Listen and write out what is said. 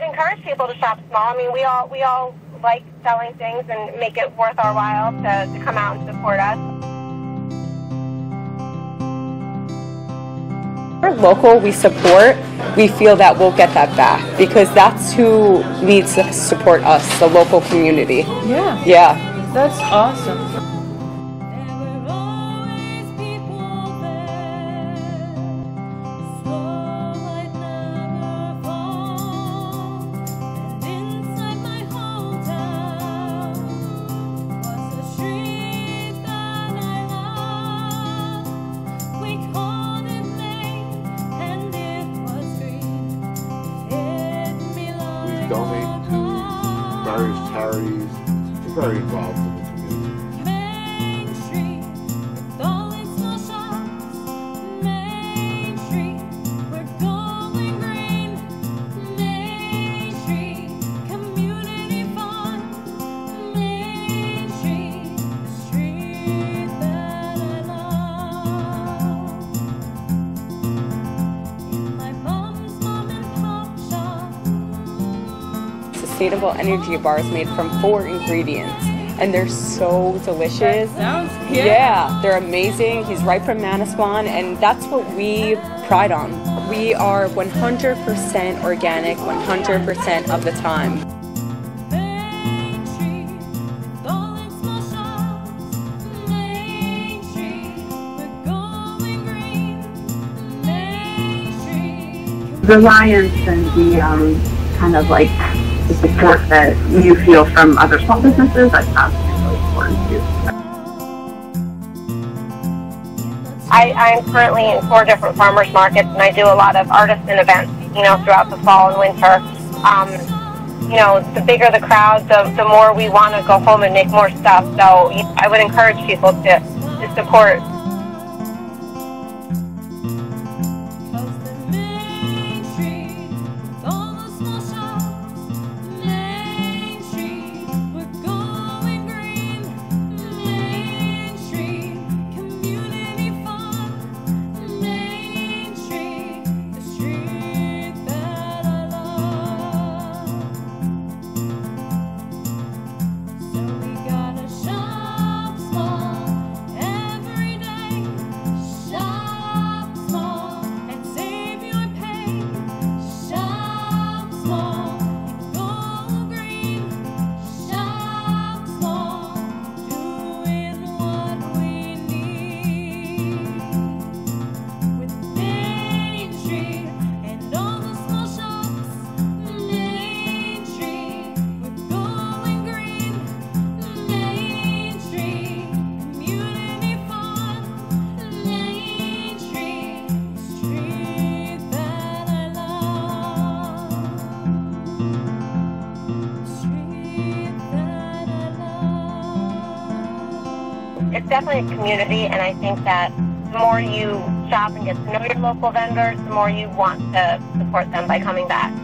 encourage people to shop small. I mean, we all like selling things and make it worth our while to come out and support us. We're local, we support, we feel that we'll get that back because that's who needs to support us, the local community. Yeah. Yeah. That's awesome. Donate to various charities. We're very involved in the community. Main Street, with all its small shops. Main Street, we're going green. Main Street, community fun. Main Street, the street that I love. In my mom's mom and pop shop. Sustainable energy bars made from 4 ingredients, and they're so delicious. Sounds good. Yeah, they're amazing. He's right from Manasquan, and that's what we pride on. We are 100% organic 100% of the time. Main Street, with all its small shops. Main Street, we're going green. Main Street. Reliance and the kind of like the support that you feel from other small businesses, that's really important too. I'm currently in 4 different farmers markets, and I do a lot of artisan events, throughout the fall and winter. The bigger the crowd, the more we want to go home and make more stuff. So I would encourage people to support. Main Street, with all the small shops. Main Street, we're going green. Main Street, community fun. Main Street, the street that I love. So we gotta shop small every day. Shop small and save your pay. Shop small and go green. Shop small, doing what we need. With Main Street and all the small shops. Main Street, we're going green. Main Street, community fun. Main Street, the street that I love. The street that I love. It's definitely a community, and I think that the more you shop and get to know your local vendors, the more you want to support them by coming back.